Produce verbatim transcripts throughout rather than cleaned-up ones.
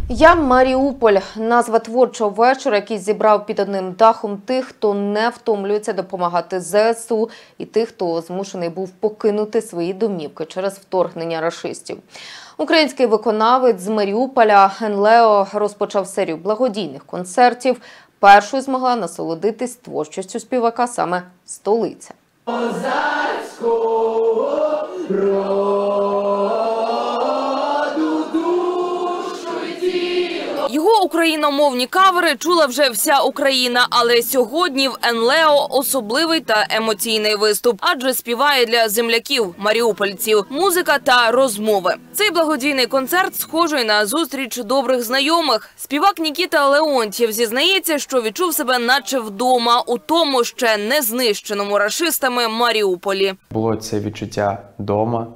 Я Маріуполь – назва творчого вечора, який зібрав під одним дахом тих, хто не втомлюється допомагати зе ес у, і тих, хто змушений був покинути свої домівки через вторгнення рашистів. Український виконавець з Маріуполя Енлео розпочав серію благодійних концертів. Першою змогла насолодитись творчістю співака саме столиця. Його україномовні кавери чула вже вся Україна, але сьогодні в Енлео особливий та емоційний виступ, адже співає для земляків, маріупольців, музика та розмови. Цей благодійний концерт схожий на зустріч добрих знайомих. Співак Нікіта Леонтьєв зізнається, що відчув себе наче вдома у тому ще не знищеному рашистами Маріуполі. Було це відчуття дома,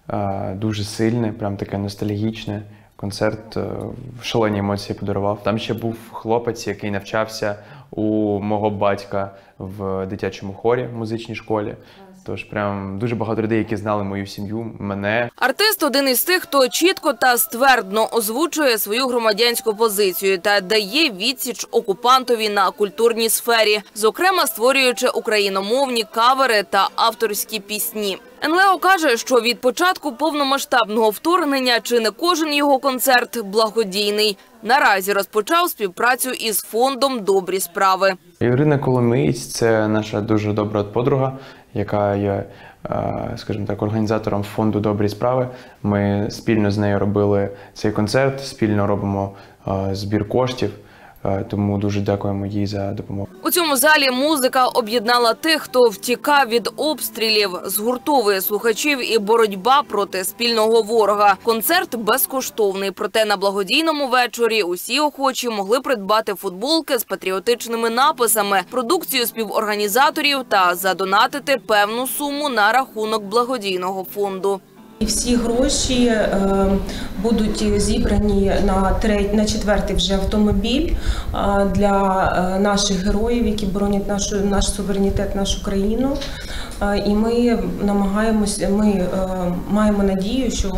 дуже сильне, прям таке ностальгічне. Концерт шалені емоції подарував. Там ще був хлопець, який навчався у мого батька в дитячому хорі в музичній школі. Тож прям дуже багато людей, які знали мою сім'ю, мене. Артист – один із тих, хто чітко та ствердно озвучує свою громадянську позицію та дає відсіч окупантові на культурній сфері, зокрема створюючи україномовні кавери та авторські пісні. Енлео каже, що від початку повномасштабного вторгнення чи не кожен його концерт благодійний. Наразі розпочав співпрацю із фондом «Добрі справи». Ірина Коломиєць – це наша дуже добра подруга, яка є, скажімо так, організатором фонду «Добрі справи». Ми спільно з нею робили цей концерт, спільно робимо збір коштів. Тому дуже дякуємо їй за допомогу. У цьому залі музика об'єднала тих, хто втікав від обстрілів, згуртовує слухачів і боротьба проти спільного ворога. Концерт безкоштовний, проте на благодійному вечорі усі охочі могли придбати футболки з патріотичними написами, продукцію співорганізаторів та задонатити певну суму на рахунок благодійного фонду. І всі гроші е, будуть зібрані на, треть, на четвертий вже автомобіль е, для е, наших героїв, які боронять нашу, наш суверенітет, нашу країну. Е, і ми намагаємося, ми е, маємо надію, що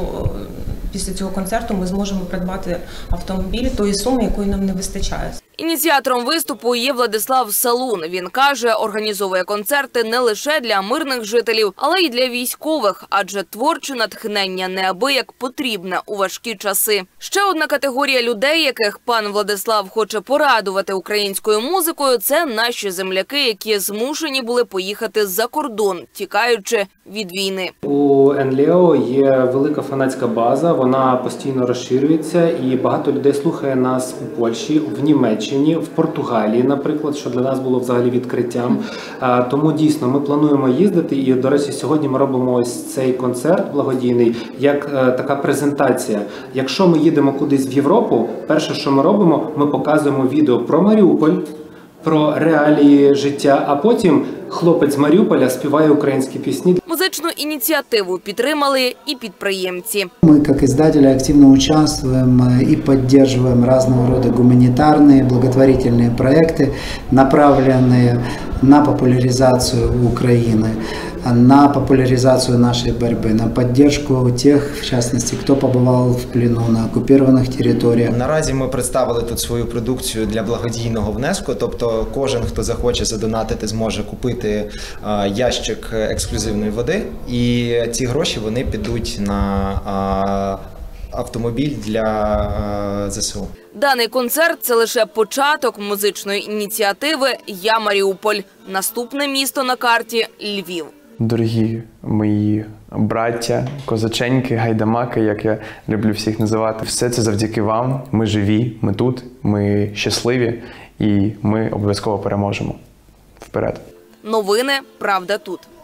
після цього концерту ми зможемо придбати автомобіль тої суми, якої нам не вистачає. Ініціатором виступу є Владислав Салун. Він каже, організовує концерти не лише для мирних жителів, але й для військових, адже творче натхнення неабияк потрібне у важкі часи. Ще одна категорія людей, яких пан Владислав хоче порадувати українською музикою, це наші земляки, які змушені були поїхати за кордон, тікаючи від війни. У Енлео є велика фанатська база, вона постійно розширюється і багато людей слухає нас у Польщі, в Німеччині, в Португалії, наприклад, що для нас було взагалі відкриттям. Тому дійсно ми плануємо їздити і, до речі, сьогодні ми робимо ось цей концерт благодійний як така презентація. Якщо ми їдемо кудись в Європу, перше, що ми робимо, ми показуємо відео про Маріуполь, про реалії життя, а потім хлопець з Маріуполя співає українські пісні. Музичну ініціативу підтримали і підприємці. Ми, як издатели, активно участвуем и поддерживаем разного рода гуманитарные, благотворительные проекты, направленные на популяризацию Украины, на популяризацию нашей борьбы, на поддержку тех, в частности, кто побывал в плену на оккупированных территориях. Наразі ми представили тут свою продукцію для благодійного внеску, тобто кожен, хто захоче задонатити, зможе купити ящик ексклюзивної води, і ці гроші вони підуть на автомобіль для зе ес у. Даний концерт – це лише початок музичної ініціативи «Я Маріуполь». Наступне місто на карті – Львів. Дорогі мої браття, козаченьки, гайдамаки, як я люблю всіх називати. Все це завдяки вам. Ми живі, ми тут, ми щасливі і ми обов'язково переможемо. Вперед! Новини «Правда тут».